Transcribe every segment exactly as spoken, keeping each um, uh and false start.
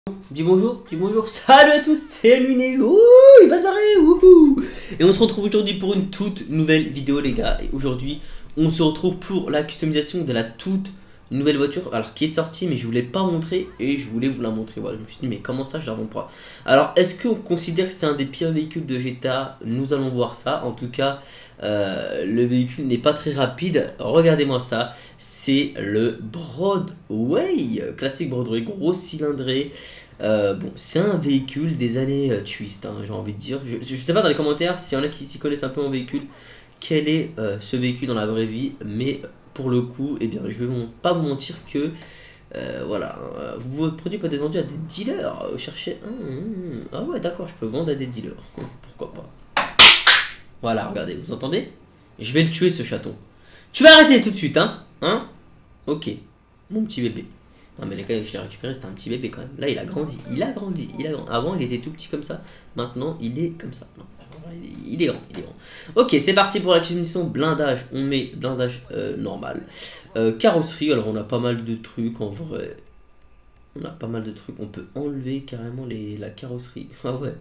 Dis bonjour, dis bonjour, salut à tous, c'est Luné, ouh, il va se barrer, wouhou. Et on se retrouve aujourd'hui pour une toute nouvelle vidéo les gars. Et aujourd'hui, on se retrouve pour la customisation de la toute nouvelle voiture, alors qui est sortie, mais je voulais pas montrer et je voulais vous la montrer. Voilà, je me suis dit, mais comment ça, je la montre pas? Alors, est-ce qu'on considère que c'est un des pires véhicules de G T A? Nous allons voir ça. En tout cas, euh, le véhicule n'est pas très rapide. Regardez-moi ça, c'est le Broadway, classique Broadway, gros cylindré. Euh, bon, c'est un véhicule des années euh, twist, hein, j'ai envie de dire. Je, je sais pas dans les commentaires s'il y en a qui s'y connaissent un peu en véhicule, quel est euh, ce véhicule dans la vraie vie, mais pour le coup, eh bien, je vais vous, pas vous mentir que euh, voilà, euh, votre produit peut être vendu à des dealers. Euh, cherchez un, un, ah ouais, d'accord, je peux vendre à des dealers. Hum, pourquoi pas. Voilà, regardez, vous entendez? Je vais le tuer ce chaton. Tu vas arrêter tout de suite, hein? Hein? Ok, mon petit bébé. Non mais les gars, je l'ai récupéré, c'était un petit bébé quand même. Là, il a grandi, il a grandi, il a grandi. Avant, il était tout petit comme ça. Maintenant, il est comme ça. Non, il est, il est grand, il est grand. Ok, c'est parti pour la customisation blindage. On met blindage euh, normal. Euh, carrosserie, alors on a pas mal de trucs en vrai. On a pas mal de trucs. On peut enlever carrément les, la carrosserie. Ah ouais.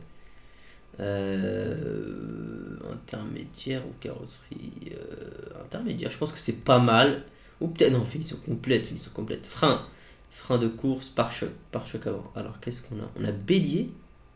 Euh, intermédiaire ou carrosserie euh, intermédiaire, je pense que c'est pas mal. Ou peut-être, non, finition complète, finition complète. Frein. Frein de course, pare-choc, pare-choc avant. Alors qu'est-ce qu'on a? On a bélier.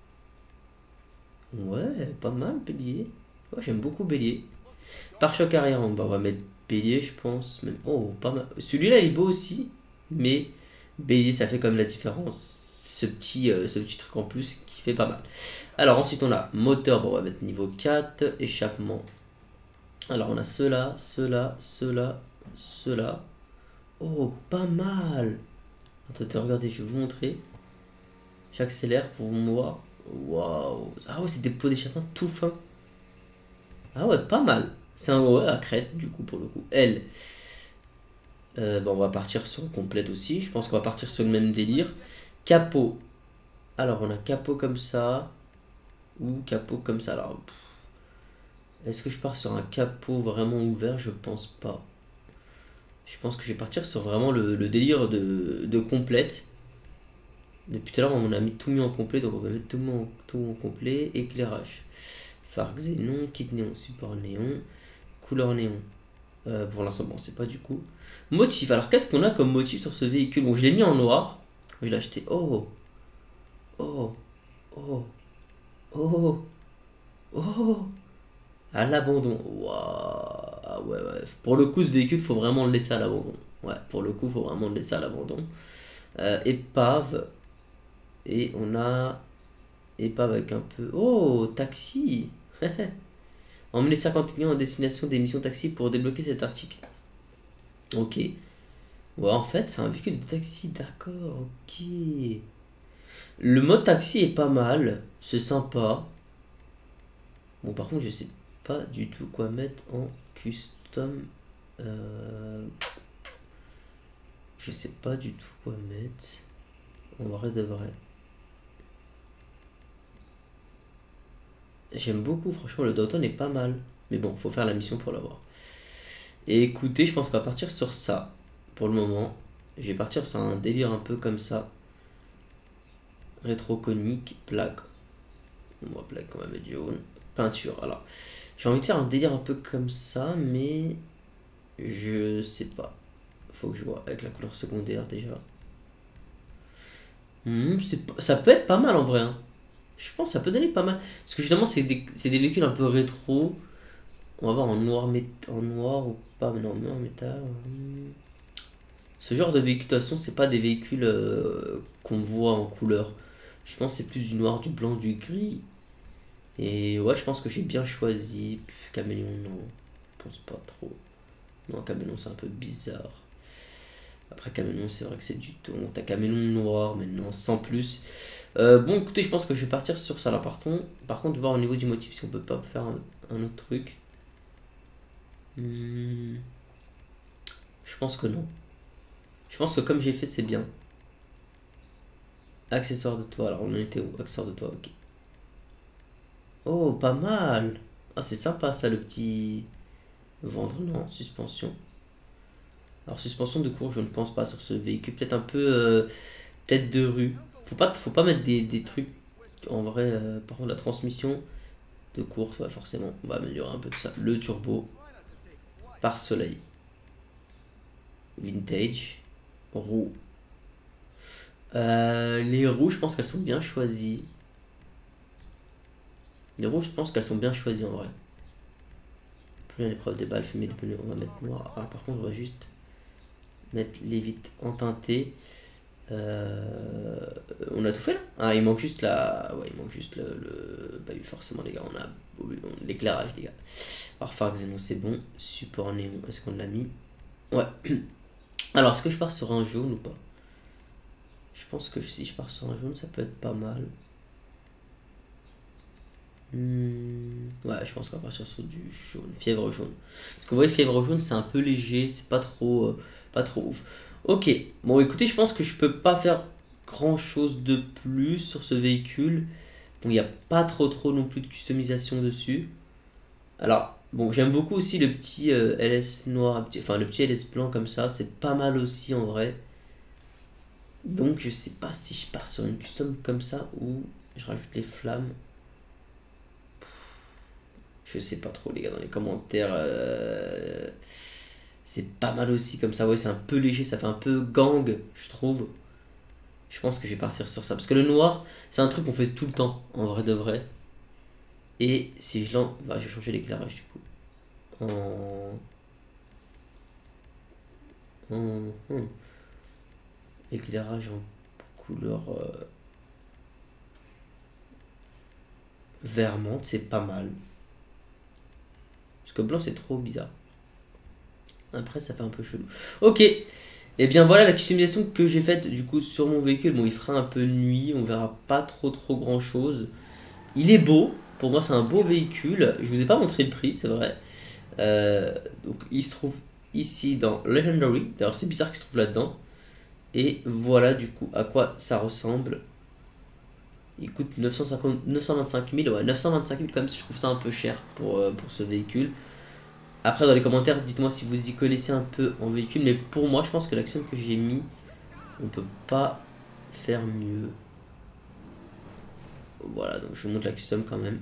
Ouais, pas mal bélier. Ouais, j'aime beaucoup bélier. Pare-choc arrière, bah, on va mettre bélier, je pense. Même... Oh, pas mal. Celui-là, il est beau aussi. Mais bélier, ça fait comme la différence. Ce petit, euh, ce petit truc en plus qui fait pas mal. Alors ensuite, on a moteur. Bon, on va mettre niveau quatre. Échappement. Alors, on a ceux-là, ceux-là, ceux-là, ceux-là. Oh, pas mal. Attendez, regardez, je vais vous montrer. J'accélère pour moi. Waouh. Ah ouais, c'est des pots d'échappement tout fins. Ah ouais, pas mal. C'est un ouais, à crête, du coup, pour le coup. L. Euh, bon, on va partir sur complète aussi. Je pense qu'on va partir sur le même délire. Capot. Alors, on a capot comme ça. Ou capot comme ça. Alors, est-ce que je pars sur un capot vraiment ouvert? Je pense pas. Je pense que je vais partir sur vraiment le, le délire de, de complète. Depuis tout à l'heure, on a mis tout mis en complet, donc on va mettre tout, en, tout en complet. Éclairage. Phare xénon, kit néon, support néon, couleur néon. Euh, pour l'instant, bon, c'est pas du coup. Motif. Alors, qu'est-ce qu'on a comme motif sur ce véhicule? Bon, je l'ai mis en noir. Je l'ai acheté. Oh, oh, oh, oh, oh. À l'abandon. Waouh. Ouais, ouais. Pour le coup, ce véhicule, faut vraiment le laisser à l'abandon. Ouais, pour le coup, faut vraiment le laisser à l'abandon. Euh, épave. Et on a épave avec un peu... Oh, taxi. Emmener cinquante clients en destination des missions taxi pour débloquer cet article. Ok. Ouais, en fait, c'est un véhicule de taxi, d'accord, ok. Le mode taxi est pas mal, c'est sympa. Bon, par contre, je sais pas du tout quoi mettre en custom. Euh... Je sais pas du tout quoi mettre. En vrai de vrai. J'aime beaucoup, franchement, le Downtown est pas mal. Mais bon, faut faire la mission pour l'avoir. Et écoutez, je pense qu'on va partir sur ça. Pour le moment. Je vais partir sur un délire un peu comme ça. Rétroconique, plaque. On va plaque, on va mettre jaune. Peinture, alors. J'ai envie de faire un délire un peu comme ça, mais... Je sais pas. Faut que je vois avec la couleur secondaire déjà. Mmh, pas... Ça peut être pas mal en vrai. Hein. Je pense que ça peut donner pas mal. Parce que justement, c'est des, des véhicules un peu rétro. On va voir en noir, mét... en noir ou pas. Mais non, mais en métal. Ce genre de véhicule, de toute façon, c'est pas des véhicules euh, qu'on voit en couleur. Je pense que c'est plus du noir, du blanc, du gris. Et ouais, je pense que j'ai bien choisi. Caméléon, non. Je pense pas trop. Non, Caméléon, c'est un peu bizarre. Après, Caméléon, c'est vrai que c'est du ton. T'as Caméléon noir, mais non, sans plus. Euh, bon, écoutez, je pense que je vais partir sur ça là. Par contre, par contre voir au niveau du motif si on peut pas faire un, un autre truc. Hmm. Je pense que non. Je pense que comme j'ai fait, c'est bien. Accessoires de toit. Alors, on en était où? Accessoires de toit, ok. Oh, pas mal. Ah, c'est sympa ça, le petit... Vendre, non. Suspension. Alors, suspension de cours, je ne pense pas sur ce véhicule. Peut-être un peu... Euh, tête de rue. Faut pas, faut pas mettre des, des trucs en vrai. Euh, par contre, la transmission de course, ouais, forcément, on va améliorer un peu tout ça. Le turbo, par soleil, vintage, roue. Euh, les roues, je pense qu'elles sont bien choisies. Les roues, je pense qu'elles sont bien choisies en vrai. Plus l'épreuve des balles, fumer des pneus, on va mettre noir. Ah, par contre, on va juste mettre les vitres entintées. Euh, on a tout fait là. Ah, il manque juste la. Ouais, il manque juste le. le... Bah, oui, forcément, les gars, on a l'éclairage, les gars. Alors, phare xénon, c'est bon. Support néon, est-ce qu'on l'a mis? Ouais. Alors, est-ce que je pars sur un jaune ou pas? Je pense que si je pars sur un jaune, ça peut être pas mal. Hmm, ouais, je pense qu'on va partir sur du jaune, fièvre jaune. Parce que vous voyez, fièvre jaune, c'est un peu léger, c'est pas trop, euh, pas trop ouf. Ok, bon, écoutez, je pense que je peux pas faire grand chose de plus sur ce véhicule. Bon, il n'y a pas trop, trop non plus de customisation dessus. Alors, bon, j'aime beaucoup aussi le petit euh, L S noir, enfin le petit L S blanc comme ça, c'est pas mal aussi en vrai. Donc, je sais pas si je pars sur une custom comme ça ou je rajoute les flammes. Je sais pas trop les gars dans les commentaires. Euh, c'est pas mal aussi comme ça. Ouais, c'est un peu léger, ça fait un peu gang, je trouve. Je pense que je vais partir sur ça. Parce que le noir, c'est un truc qu'on fait tout le temps, en vrai de vrai. Et si je l'en... Bah, je vais changer l'éclairage du coup. En... En... en... Éclairage en couleur... Euh... vert menthe, c'est pas mal. Parce que blanc, c'est trop bizarre. Après, ça fait un peu chelou. Ok. Et bien voilà la customisation que j'ai faite du coup sur mon véhicule. Bon, il fera un peu nuit. On verra pas trop trop grand chose. Il est beau. Pour moi, c'est un beau véhicule. Je vous ai pas montré le prix, c'est vrai. Euh, donc, il se trouve ici dans Legendary. D'ailleurs, c'est bizarre qu'il se trouve là-dedans. Et voilà du coup à quoi ça ressemble. Il coûte neuf cent cinquante, neuf cent vingt-cinq mille. Ouais, neuf cent vingt-cinq mille quand même, si je trouve ça un peu cher pour, euh, pour ce véhicule. Après, dans les commentaires, dites-moi si vous y connaissez un peu en véhicule. Mais pour moi, je pense que l'action que j'ai mis, on peut pas faire mieux. Voilà, donc je vous montre la custom quand même.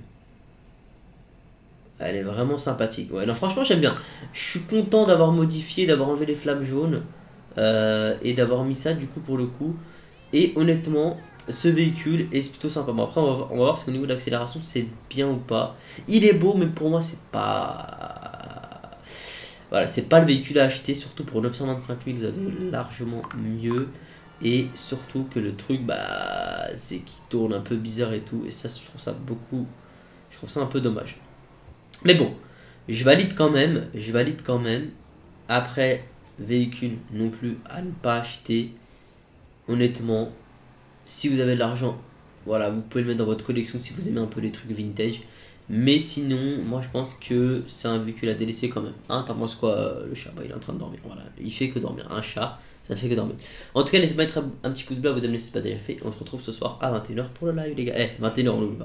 Elle est vraiment sympathique. Ouais, non, franchement, j'aime bien. Je suis content d'avoir modifié, d'avoir enlevé les flammes jaunes. Euh, et d'avoir mis ça, du coup, pour le coup. Et honnêtement, ce véhicule est plutôt sympa. Bon, après, on va, on va voir si au niveau de l'accélération, c'est bien ou pas. Il est beau, mais pour moi, c'est pas... Voilà, c'est pas le véhicule à acheter, surtout pour neuf cent vingt-cinq mille, vous avez largement mieux. Et surtout que le truc, bah, c'est qu'il tourne un peu bizarre et tout. Et ça, je trouve ça beaucoup... Je trouve ça un peu dommage. Mais bon, je valide quand même. Je valide quand même. Après, véhicule non plus à ne pas acheter. Honnêtement, si vous avez de l'argent, voilà, vous pouvez le mettre dans votre collection si vous aimez un peu les trucs vintage. Mais sinon, moi je pense que c'est un véhicule à délaisser quand même. Hein, t'en penses quoi, euh, le chat? Bah, il est en train de dormir, voilà. Il fait que dormir. Un chat, ça ne fait que dormir. En tout cas, n'hésitez pas à mettre un petit pouce bleu à vous abonner si ce n'est pas déjà fait. On se retrouve ce soir à vingt et une heures pour le live, les gars. Eh, vingt et une heures, on n'oublie pas.